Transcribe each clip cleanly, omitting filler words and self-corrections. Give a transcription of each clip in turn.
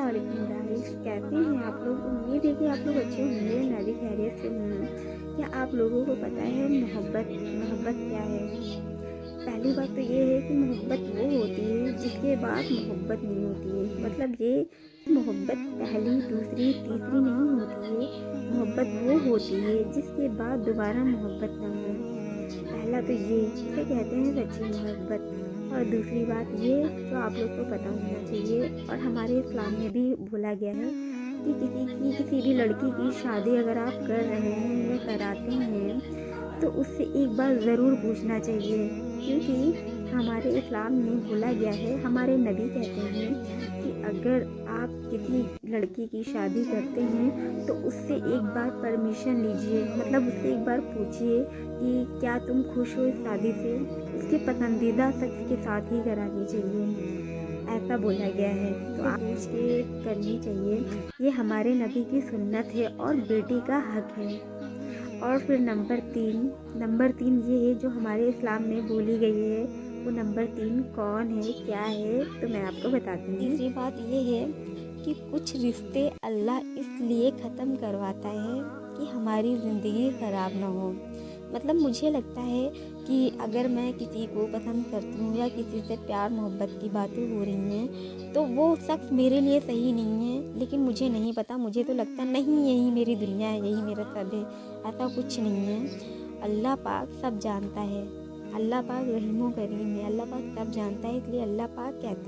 अस्सलाम वालेकुम गाइस, कैसे हैं आप लोग। उम्मीद है कि आप लोग अच्छे होंगे। मैं भी खैरियत से हूँ। क्या आप लोगों को पता है मोहब्बत मोहब्बत क्या है। पहली बात तो ये है कि मोहब्बत वो होती है जिसके बाद मोहब्बत नहीं होती है। मतलब ये मोहब्बत पहली दूसरी तीसरी नहीं होती है। मोहब्बत वो होती है जिसके बाद दोबारा मोहब्बत ना हो। पहला तो ये इसे कहते हैं सच्ची मोहब्बत। और दूसरी बात ये जो आप लोग को पता होना चाहिए और हमारे इस्लाम में भी बोला गया है कि किसी भी लड़की की शादी अगर आप कर रहे हैं या कराते हैं तो उससे एक बार ज़रूर पूछना चाहिए। क्योंकि हमारे इस्लाम में बोला गया है, हमारे नबी कहते हैं कि अगर आप किसी लड़की की शादी करते हैं तो उससे एक बार परमिशन लीजिए। मतलब उससे एक बार पूछिए कि क्या तुम खुश हो इस शादी से। उसके पसंदीदा शख्स के साथ ही करानी चाहिए, ऐसा बोला गया है। तो आप पूछ के करनी चाहिए। ये हमारे नबी की सुन्नत है और बेटी का हक है। और फिर नंबर तीन ये है जो हमारे इस्लाम में बोली गई है। वो नंबर 3 कौन है, क्या है, तो मैं आपको बताती हूँ। तीसरी बात ये है कि कुछ रिश्ते अल्लाह इसलिए ख़त्म करवाता है कि हमारी ज़िंदगी ख़राब ना हो। मतलब मुझे लगता है कि अगर मैं किसी को पसंद करती हूँ या किसी से प्यार मोहब्बत की बातें हो रही हैं तो वो शख्स मेरे लिए सही नहीं है। लेकिन मुझे नहीं पता, मुझे तो लगता नहीं यही मेरी दुनिया है, यही मेरा सब है। ऐसा कुछ नहीं है। अल्लाह पाक सब जानता है। अल्लाह पाक रहीमो करीम है। अल्लाह पाक सब जानता है, इसलिए अल्लाह पाक कहते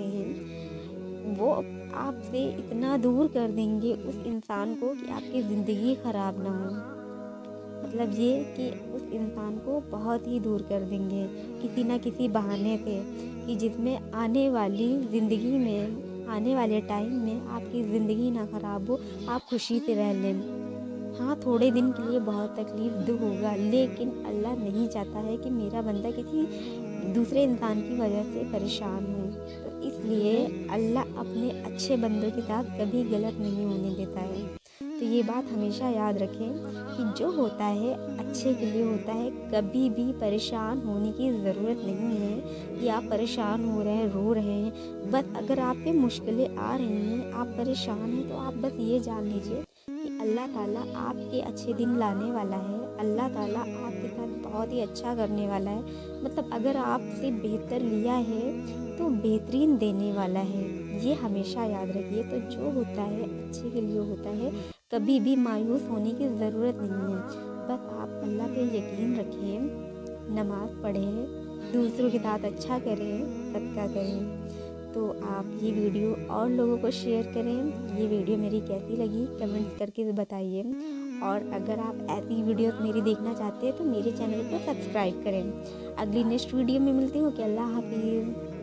हैं वो आपसे इतना दूर कर देंगे उस इंसान को कि आपकी ज़िंदगी ख़राब ना हो। मतलब ये कि उस इंसान को बहुत ही दूर कर देंगे किसी ना किसी बहाने से, कि जिसमें आने वाली ज़िंदगी में, आने वाले टाइम में आपकी ज़िंदगी ना ख़राब हो, आप खुशी से रह लें। हाँ, थोड़े दिन के लिए बहुत तकलीफ़ दुख होगा, लेकिन अल्लाह नहीं चाहता है कि मेरा बंदा किसी दूसरे इंसान की वजह से परेशान हो। तो इसलिए अल्लाह अपने अच्छे बंदों के साथ कभी गलत नहीं होने देता है। तो ये बात हमेशा याद रखें कि जो होता है अच्छे के लिए होता है। कभी भी परेशान होने की ज़रूरत नहीं है कि आप परेशान हो रहे हैं, रो रहे हैं। बस अगर आप पे मुश्किलें आ रही हैं, आप परेशान हैं, तो आप बस ये जान लीजिए कि अल्लाह ताला आपके अच्छे दिन लाने वाला है। अल्लाह ताला आपके साथ बहुत ही अच्छा करने वाला है। मतलब अगर आपसे बेहतर लिया है तो बेहतरीन देने वाला है। ये हमेशा याद रखिए। तो जो होता है अच्छे के लिए होता है। कभी भी मायूस होने की ज़रूरत नहीं है। बस आप अल्लाह पे यकीन रखें, नमाज़ पढ़ें, दूसरों के साथ अच्छा करें, सदका करें। तो आप ये वीडियो और लोगों को शेयर करें। ये वीडियो मेरी कैसी लगी कमेंट करके बताइए। और अगर आप ऐसी वीडियोस मेरी देखना चाहते हैं तो मेरे चैनल को सब्सक्राइब करें। अगली नेक्स्ट वीडियो में मिलती हूँ कि अल्लाह हाफिज़।